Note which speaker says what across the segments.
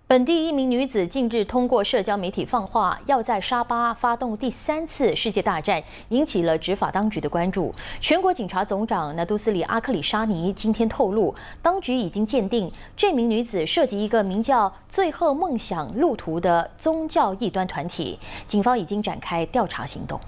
Speaker 1: 本地一名女子近日通过社交媒体放话，要在沙巴发动第3次世界大战，引起了执法当局的关注。全国警察总长纳杜斯里阿克里沙尼今天透露，当局已经鉴定这名女子涉及一个名叫“最后梦想路途”的宗教异端团体，警方已经展开调查行动。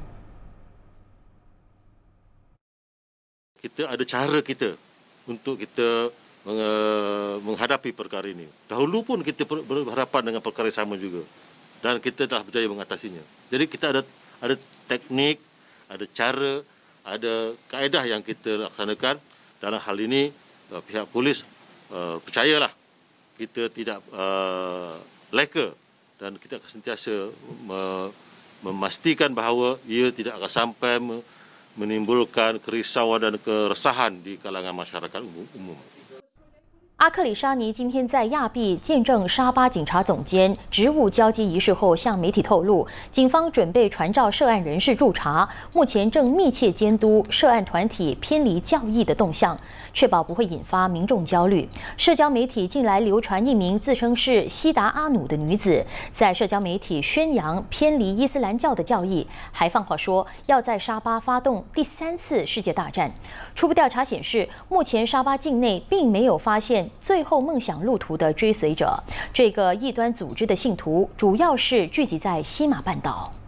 Speaker 2: Kita ada cara kita untuk kita menghadapi perkara ini. Dahulu pun kita berhadapan dengan perkara sama juga dan kita telah berjaya mengatasinya. Jadi kita ada teknik, ada cara, ada kaedah yang kita laksanakan. Dalam hal ini pihak polis percayalah kita tidak leka dan kita akan sentiasa memastikan bahawa ia tidak akan sampai menimbulkan kerisauan dan keresahan di kalangan masyarakat umum.
Speaker 1: 阿克里沙尼今天在亚庇见证沙巴警察总监职务交接仪式后，向媒体透露，警方准备传召涉案人士驻查，目前正密切监督涉案团体偏离教义的动向，确保不会引发民众焦虑。社交媒体近来流传一名自称是西达阿努的女子，在社交媒体宣扬偏离伊斯兰教的教义，还放话说要在沙巴发动第3次世界大战。初步调查显示，目前沙巴境内并没有发现最后梦想路途的追随者，这个异端组织的信徒主要是聚集在西马半岛。